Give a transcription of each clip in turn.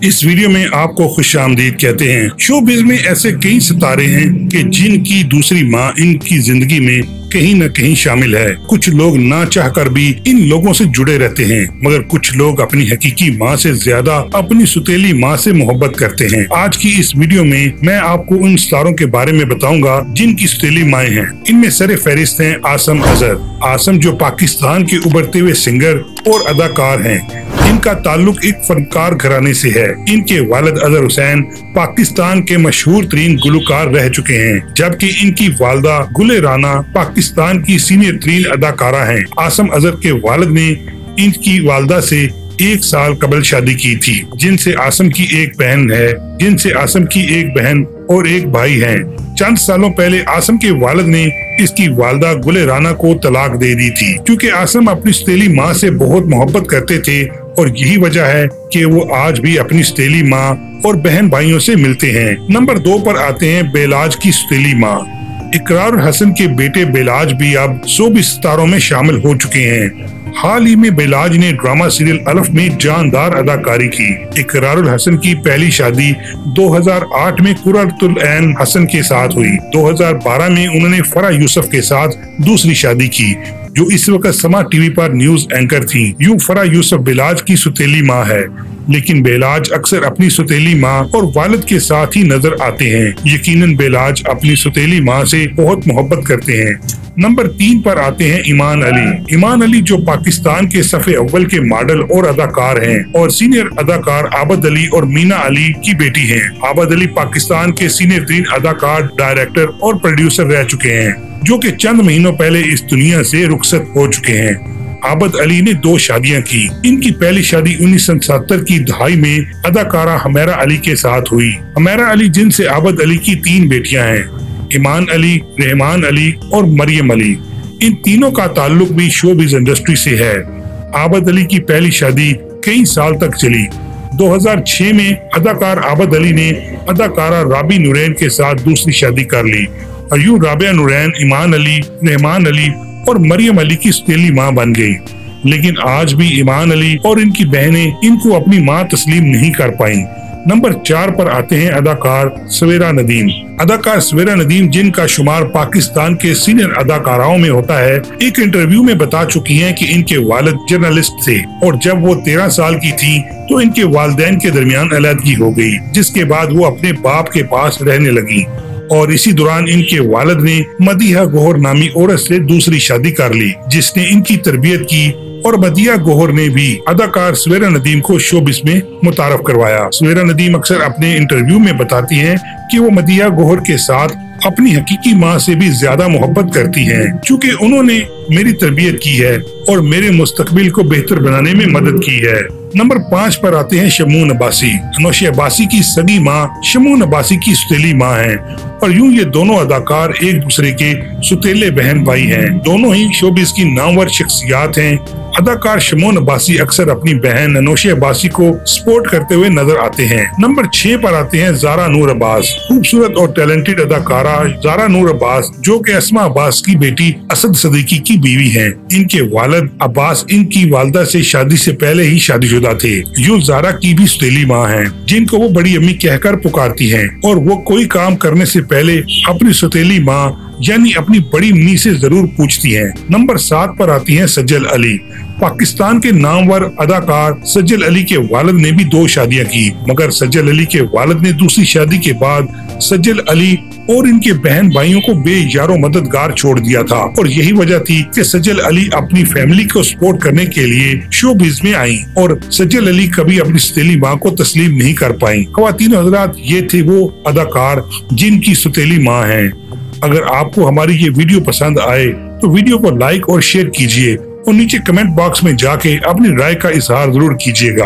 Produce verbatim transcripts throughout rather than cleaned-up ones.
इस वीडियो में आपको खुशामदीद कहते हैं। शोबिज़ में ऐसे कई सितारे हैं कि जिनकी दूसरी माँ इनकी जिंदगी में कहीं न कहीं शामिल है। कुछ लोग ना चाहकर भी इन लोगों से जुड़े रहते हैं, मगर कुछ लोग अपनी हकीकी माँ से ज्यादा अपनी सुतेली माँ से मोहब्बत करते हैं। आज की इस वीडियो में मैं आपको उन सितारों के बारे में बताऊंगा जिनकी सुतेली माएँ हैं। इनमें सरे फहरिस्त हैं आसम अजहर। आसम जो पाकिस्तान के उभरते हुए सिंगर और अदाकार हैं। इनका ताल्लुक एक फनकार घराने से है। इनके वालिद अजहर हुसैन पाकिस्तान के मशहूर तरीन गुलकार रह चुके हैं, जबकि इनकी वालदा गुले राना पाकिस्तान की सीनियर तरीन अदाकारा हैं। आसम अजहर के वालिद ने इनकी वालदा से एक साल कबल शादी की थी, जिनसे आसम की एक बहन है जिनसे आसम की एक बहन और एक भाई हैं। चंद सालों पहले आसम के वालिद ने इसकी वालदा गुले राना को तलाक दे दी थी, क्योंकि आसम अपनी सुतेली माँ से बहुत मोहब्बत करते थे और यही वजह है कि वो आज भी अपनी सुतेली माँ और बहन भाइयों से मिलते हैं। नंबर दो पर आते हैं बेलाज की सुतेली माँ। इकरार हसन के बेटे बेलाज भी अब शोबिज़ सितारों में शामिल हो चुके हैं। हाल ही में बेलाज ने ड्रामा सीरियल अलफ में जानदार अदाकारी की। इकरारुल हसन की पहली शादी दो हज़ार आठ में कुर्रतुल ऐन हसन के साथ हुई। दो हज़ार बारह में उन्होंने फराह यूसुफ के साथ दूसरी शादी की, जो इस वक्त समा टीवी पर न्यूज एंकर थी। यूं फराह यूसुफ बेलाज की सुतेली माँ है, लेकिन बेलाज अक्सर अपनी सुतेली माँ और वालिद के साथ ही नजर आते हैं। यकीनन बेलाज अपनी सुतेली माँ से बहुत मोहब्बत करते हैं। नंबर तीन पर आते हैं ईमान अली। ईमान अली जो पाकिस्तान के सफ़े अव्वल के मॉडल और अदाकार हैं और सीनियर अदाकार आबद अली और मीना अली की बेटी हैं। आबद अली पाकिस्तान के सीनियर तरीन अदाकार, डायरेक्टर और प्रोड्यूसर रह चुके हैं, जो कि चंद महीनों पहले इस दुनिया से रुखसत हो चुके हैं। आबद अली ने दो शादियां की। इनकी पहली शादी उन्नीस सौ सत्तर की दहाई में अदाकारा हमेरा अली के साथ हुई। हमेरा अली जिनसे आबद अली की तीन बेटियां हैं, ईमान अली, रहमान अली और मरियम अली। इन तीनों का ताल्लुक भी शोबिज़ इंडस्ट्री से है। आबद अली की पहली शादी कई साल तक चली। दो हज़ार छह में अदाकार आबद अली ने अदाकारा राबी नूरैन के साथ दूसरी शादी कर ली और यूं राबिया नूरैन ईमान अली, रहमान अली और मरियम अली की सुतेली माँ बन गई। लेकिन आज भी ईमान अली और इनकी बहनें इनको अपनी माँ तस्लीम नहीं कर पाई। नंबर चार पर आते हैं अदाकार सवेरा नदीम। अदाकार सवेरा नदीम, जिनका शुमार पाकिस्तान के सीनियर अदाकाराओं में होता है, एक इंटरव्यू में बता चुकी हैं कि इनके वालिद जर्नलिस्ट थे और जब वो तेरह साल की थी तो इनके वालिदैन के दरमियान अलहदगी हो गई, जिसके बाद वो अपने बाप के पास रहने लगी और इसी दौरान इनके वालिद ने मदीहा गोहर नामी औरत से दूसरी शादी कर ली, जिसने इनकी तरबियत की और मदीहा गोहर ने भी अदाकार सवेरा नदीम को शोबिज़ में मुतारफ करवाया। सवेरा नदीम अक्सर अपने इंटरव्यू में बताती हैं कि वो मदीहा गोहर के साथ अपनी हकीकी माँ से भी ज्यादा मोहब्बत करती हैं, क्योंकि उन्होंने मेरी तरबियत की है और मेरे मुस्तकबिल को बेहतर बनाने में मदद की है। नंबर पाँच पर आते हैं शमून अब्बासी। अनोशी अब्बासी की सगी माँ शमून अब्बासी की सुतेली माँ है और यूं ये दोनों अदाकार एक दूसरे के सुतेले बहन भाई हैं। दोनों ही शोबिज़ की नामवर शख्सियात हैं। अदाकार शमून अब्बासी अक्सर अपनी बहन अनोशी अब्बासी को सपोर्ट करते हुए नजर आते हैं। नंबर छह पर आते हैं ज़ारा नूर अब्बास। खूबसूरत और टैलेंटेड अदाकारा ज़ारा नूर अब्बास, जो कि अस्मा अब्बास की बेटी असद सदीकी की बीवी हैं। इनके वालिद अब्बास इनकी वालदा से शादी से पहले ही शादीशुदा थे। यूं ज़ारा की भी सुतेली माँ हैं, जिनको वो बड़ी अम्मी कहकर पुकारती हैं और वो कोई काम करने से पहले अपनी सुतेली माँ यानी अपनी बड़ी अम्मी से जरूर पूछती हैं। नंबर सात पर आती हैं सज्जल अली। पाकिस्तान के नामवर अदाकार सज्जल अली के वालिद ने भी दो शादियां की, मगर सज्जल अली के वालिद ने दूसरी शादी के बाद सज्जल अली और इनके बहन भाइयों को बेयारो मददगार छोड़ दिया था और यही वजह थी कि सज्जल अली अपनी फैमिली को सपोर्ट करने के लिए शोबिज़ में आई और सज्जल अली कभी अपनी सुतेली माँ को तस्लीम नहीं कर पाई। ख्वातीन हज़रात, ये थे वो अदाकार जिनकी सुतेली माँ है। अगर आपको हमारी ये वीडियो पसंद आए तो वीडियो को लाइक और शेयर कीजिए और नीचे कमेंट बॉक्स में जाके अपनी राय का इजहार जरूर कीजिएगा।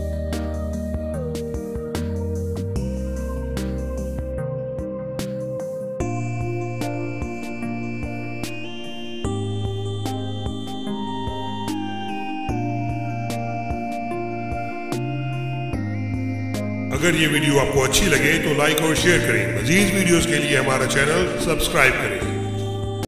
अगर ये वीडियो आपको अच्छी लगे तो लाइक और शेयर करें। मजीद वीडियोस के लिए हमारा चैनल सब्सक्राइब करें।